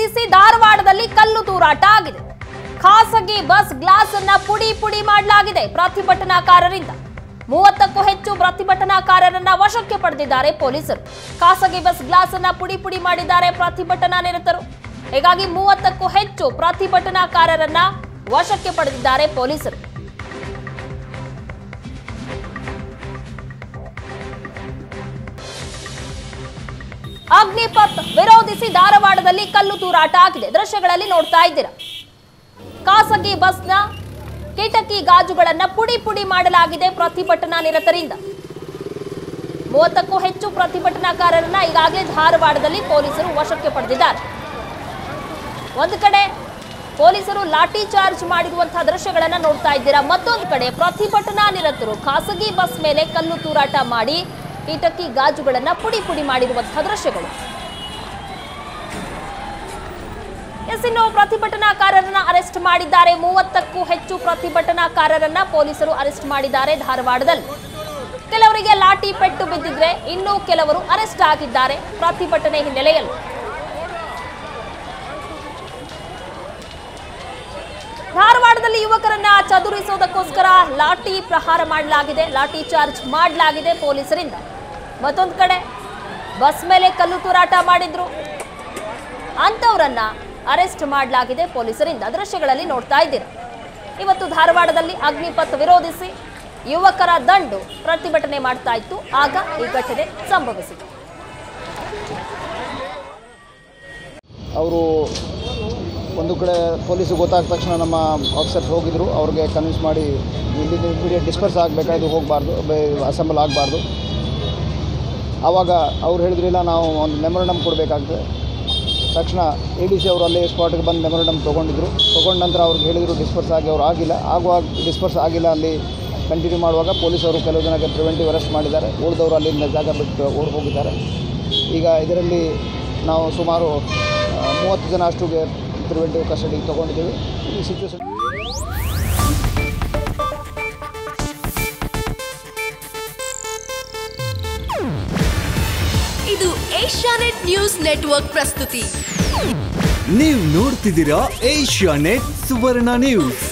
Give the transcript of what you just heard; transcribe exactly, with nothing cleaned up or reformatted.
ವಿರೋಧಿಸಿ ಧಾರವಾಡದಲ್ಲಿ ಕಲ್ಲು ತೂರಾಟ ಆಗಿದೆ. ಖಾಸಗಿ ಬಸ್ ಗ್ಲಾಸ್ ಅನ್ನ ಪುಡಿ ಪುಡಿ ಮಾಡಲಾಗಿದೆ ಪ್ರತಿಭಟನಾಕಾರರಿಂದ. ಮೂವತ್ತಕ್ಕೂ ಹೆಚ್ಚು ಪ್ರತಿಭಟನಾಕಾರರನ್ನ ವಶಕ್ಕೆ ಪಡೆದಿದ್ದಾರೆ ಪೊಲೀಸರು. ಖಾಸಗಿ ಬಸ್ ಗ್ಲಾಸ್ ಅನ್ನ ಪುಡಿ ಪುಡಿ ಮಾಡಿದ್ದಾರೆ ಪ್ರತಿಭಟನಾ ನಿರತರು. ಹೀಗಾಗಿ ಮೂವತ್ತಕ್ಕೂ ಹೆಚ್ಚು ಪ್ರತಿಭಟನಾಕಾರರನ್ನ ವಶಕ್ಕೆ ಪಡೆದಿದ್ದಾರೆ ಪೊಲೀಸರು. ಅಗ್ನಿಪಥ್ ವಿರೋಧಿಸಿ ಧಾರವಾಡದಲ್ಲಿ ಕಲ್ಲು ತೂರಾಟ ಆಗಿದೆ. ದೃಶ್ಯಗಳಲ್ಲಿ ನೋಡ್ತಾ ಇದ್ದೀರಾ. ಖಾಸಗಿ ಬಸ್ನ ಕಿಟಕಿ ಗಾಜುಗಳನ್ನ ಪುಡಿ ಪುಡಿ ಮಾಡಲಾಗಿದೆ ಪ್ರತಿಭಟನಾ ನಿರತರಿಂದ. ಮೂವತ್ತಕ್ಕೂ ಹೆಚ್ಚು ಪ್ರತಿಭಟನಾಕಾರರನ್ನ ಈಗಾಗಲೇ ಧಾರವಾಡದಲ್ಲಿ ಪೊಲೀಸರು ವಶಕ್ಕೆ ಪಡೆದಿದ್ದಾರೆ. ಒಂದು ಕಡೆ ಪೊಲೀಸರು ಲಾಠಿ ಚಾರ್ಜ್ ಮಾಡಿರುವಂತಹ ದೃಶ್ಯಗಳನ್ನ ನೋಡ್ತಾ ಇದ್ದೀರಾ. ಮತ್ತೊಂದು ಕಡೆ ಪ್ರತಿಭಟನಾ ನಿರತರು ಖಾಸಗಿ ಬಸ್ ಮೇಲೆ ಕಲ್ಲು ತೂರಾಟ ಮಾಡಿ ಕಿಟಕಿ ಗಾಜುಗಳನ್ನ ಪುಡಿ ಪುಡಿ ಮಾಡಿರುವಂತಹ ದೃಶ್ಯಗಳು. ಎಸ್, ಇನ್ನು ಪ್ರತಿಭಟನಾಕಾರರನ್ನ ಅರೆಸ್ಟ್ ಮಾಡಿದ್ದಾರೆ. ಮೂವತ್ತಕ್ಕೂ ಹೆಚ್ಚು ಪ್ರತಿಭಟನಾಕಾರರನ್ನ ಪೊಲೀಸರು ಅರೆಸ್ಟ್ ಮಾಡಿದ್ದಾರೆ ಧಾರವಾಡದಲ್ಲಿ. ಕೆಲವರಿಗೆ ಲಾಠಿ ಪೆಟ್ಟು ಬಿದ್ದಿದ್ರೆ ಇನ್ನೂ ಕೆಲವರು ಅರೆಸ್ಟ್ ಆಗಿದ್ದಾರೆ ಪ್ರತಿಭಟನೆ ಹಿನ್ನೆಲೆಯಲ್ಲಿ. ಧಾರವಾಡದಲ್ಲಿ ಯುವಕರನ್ನ ಚದುರಿಸೋದಕ್ಕೋಸ್ಕರ ಲಾಠಿ ಪ್ರಹಾರ ಮಾಡಲಾಗಿದೆ, ಲಾಠಿ ಚಾರ್ಜ್ ಮಾಡಲಾಗಿದೆ ಪೊಲೀಸರಿಂದ. ಮತ್ತೊಂದು ಕಡೆ ಬಸ್ ಮೇಲೆ ಕಲ್ಲು ತೂರಾಟ ಮಾಡಿದ್ರು, ಅಂತವರನ್ನ ಅರೆಸ್ಟ್ ಮಾಡಲಾಗಿದೆ ಪೊಲೀಸರಿಂದ. ದೃಶ್ಯಗಳಲ್ಲಿ ನೋಡ್ತಾ ಇದ್ದೀರಾ. ಇವತ್ತು ಧಾರವಾಡದಲ್ಲಿ ಅಗ್ನಿಪಥ್ ವಿರೋಧಿಸಿ ಯುವಕರ ದಂಡು ಪ್ರತಿಭಟನೆ ಮಾಡ್ತಾ ಇತ್ತು. ಆಗ ಈ ಘಟನೆ ಸಂಭವಿಸಿತು. ಅವರು ಒಂದು ಕಡೆ ಪೊಲೀಸಿಗೆ ಗೊತ್ತಾದ ತಕ್ಷಣ ನಮ್ಮ ಆಫೀಸರ್ಸ್ ಹೋಗಿದ್ರು. ಅವ್ರಿಗೆ ಕನ್ವಿನ್ಸ್ ಮಾಡಿ ಇಲ್ಲಿಂದ ಇಮಿಡಿಯೇಟ್ ಡಿಸ್ಪರ್ಸ್ ಆಗಬೇಕಾಯ್ತು, ಹೋಗಬಾರ್ದು, ಅಸೆಂಬಲ್ ಆಗಬಾರ್ದು. ಆವಾಗ ಅವ್ರು ಹೇಳಿದ್ರಿಲ್ಲ, ನಾವು ಒಂದು ಮೆಮೊರಂಡಮ್ ಕೊಡಬೇಕಾಗ್ತದೆ. ತಕ್ಷಣ ಎ ಡಿ ಸಿ ಅವರು ಅಲ್ಲೇ ಸ್ಪಾಟ್ಗೆ ಬಂದು ಮೆಮೊರಂಡಮ್ ತೊಗೊಂಡಿದ್ರು. ತೊಗೊಂಡ ನಂತರ ಅವ್ರಿಗೆ ಹೇಳಿದರು ಡಿಸ್ಪರ್ಸ್ ಆಗಿ ಅವ್ರು ಆಗಿಲ್ಲ. ಆಗುವಾಗ ಡಿಸ್ಪರ್ಸ್ ಆಗಿಲ್ಲ, ಅಲ್ಲಿ ಕಂಟಿನ್ಯೂ ಮಾಡುವಾಗ ಪೊಲೀಸರು ಕೆಲವು ಜನಕ್ಕೆ ಪ್ರಿವೆಂಟಿವ್ ಅರೆಸ್ಟ್ ಮಾಡಿದ್ದಾರೆ. ಉಳಿದವರು ಅಲ್ಲಿಂದ ಜಾಗ ಬಿಟ್ಟು ಓಡಿ ಹೋಗಿದ್ದಾರೆ. ಈಗ ಇದರಲ್ಲಿ ನಾವು ಸುಮಾರು ಮೂವತ್ತು ಜನ ಅಷ್ಟುಗೆ ಪ್ರಿವೆಂಟಿವ್ ಕಸ್ಟಡಿಗೆ ತೊಗೊಂಡಿದ್ದೀವಿ. ಈ ಸಿಚುವೇಶನ್ ಇದು ಏಷ್ಯಾನೆಟ್ ನ್ಯೂಸ್ ನೆಟ್ವರ್ಕ್ ಪ್ರಸ್ತುತಿ. ನೀವು ನೋಡ್ತಿದ್ದೀರಾ ಏಷ್ಯಾನೆಟ್ ಸುವರ್ಣ ನ್ಯೂಸ್.